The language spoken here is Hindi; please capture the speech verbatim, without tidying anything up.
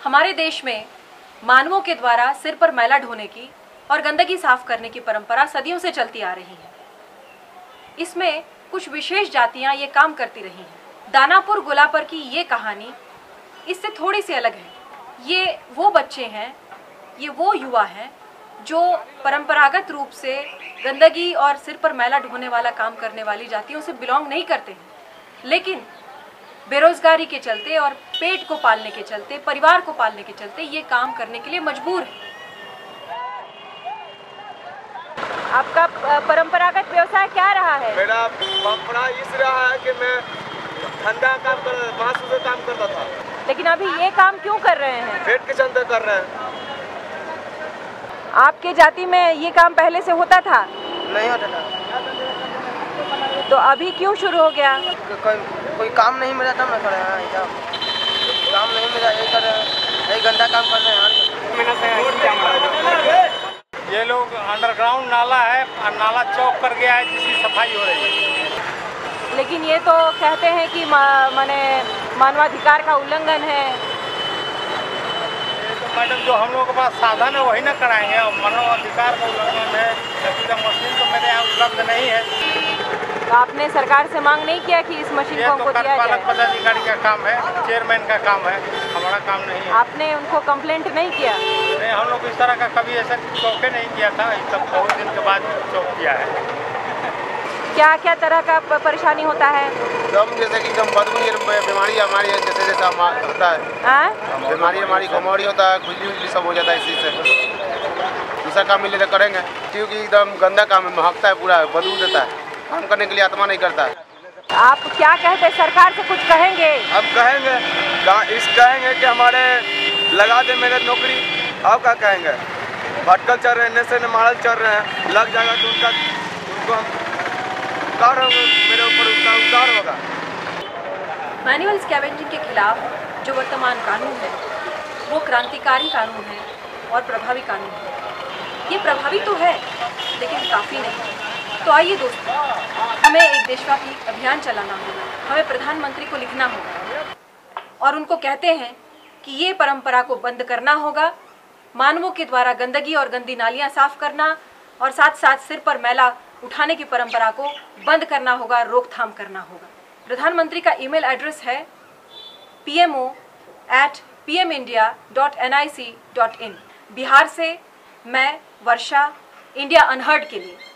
हमारे देश में मानवों के द्वारा सिर पर मैला ढोने की और गंदगी साफ करने की परंपरा सदियों से चलती आ रही है। इसमें कुछ विशेष जातियां ये काम करती रही हैं। दानापुर गोलापर की ये कहानी इससे थोड़ी सी अलग है। ये वो बच्चे हैं, ये वो युवा हैं जो परंपरागत रूप से गंदगी और सिर पर मैला ढोने वाला काम करने वाली जातियों से बिलोंग नहीं करते हैं, लेकिन बेरोजगारी के चलते और पेट को पालने के चलते, परिवार को पालने के चलते ये काम करने के लिए मजबूर हैं। आपका परंपरागत व्यवसाय क्या रहा है? मेरा परंपरा इस रहा है कि मैं धंधा काम कर बांस से काम करता था। लेकिन अभी ये काम क्यों कर रहे हैं? पेट के चलते कर रहे हैं। आपके जाति में ये काम पहले से होता था? नहीं होता था। तो अभी क्यों शुरू हो गया? कोई कोई काम नहीं मिला तब ना कर रहे हैं। काम नहीं मिला यही कर रहे हैं, यही गंदा काम कर रहे हैं। ये लोग अंडरग्राउंड नाला है और नाला चौक कर गया है जिसकी सफाई हो रही है। लेकिन ये तो कहते हैं कि माने मानवाधिकार का उल्लंघन है। तो मैडम जो हम लोगों के पास साधन है वही ना कराएंगे, और मानवाधिकार का उल्लंघन है जबकि मशीन तो मेरे यहाँ उपलब्ध नहीं है। तो आपने सरकार से मांग नहीं किया कि इस मशीन को हमको दिया जाए? पदाधिकारी का काम है, चेयरमैन का काम है, हमारा काम नहीं है। आपने उनको कंप्लेंट नहीं किया? नहीं, हम लोग इस तरह का कभी ऐसा चौके नहीं किया था, तब बहुत दिन के बाद चौक किया है। क्या क्या तरह का परेशानी होता है? दम जैसे कि दम बदबू बीमारी हमारी है, जैसे जैसा होता है बीमारी हमारी घुमौड़ी होता है, खुजली उजली सब हो जाता है इसी से। दूसरा काम मिले तो करेंगे क्योंकि एकदम गंदा काम है, महकता है, पूरा बदबू देता है, काम करने के लिए आत्मा नहीं करता है। आप क्या कहते हैं, सरकार से कुछ कहेंगे? हम कहेंगे इस कहेंगे कि हमारे लगा दे मेरे नौकरी। आप क्या कहेंगे? भटकल चल रहे हैं, नशे में मारल चल रहे हैं, लग जाएगा तो उनका उनको हम उतार मेरे ऊपर उसका उतार होगा। मैनुअल स्कैवेंजिंग के खिलाफ जो वर्तमान कानून है वो क्रांतिकारी कानून है और प्रभावी कानून है। ये प्रभावी तो है लेकिन काफ़ी नहीं। तो आइए दोस्तों, हमें एक देशव्यापी अभियान चलाना होगा, हमें प्रधानमंत्री को लिखना होगा और उनको कहते हैं कि ये परंपरा को बंद करना होगा। मानवों के द्वारा गंदगी और गंदी नालियाँ साफ करना और साथ साथ सिर पर मैला उठाने की परंपरा को बंद करना होगा, रोकथाम करना होगा। प्रधानमंत्री का ईमेल एड्रेस है P M O at P M India dot N I C dot in. Bihar से मैं वर्षा, इंडिया अनहर्ड के लिए।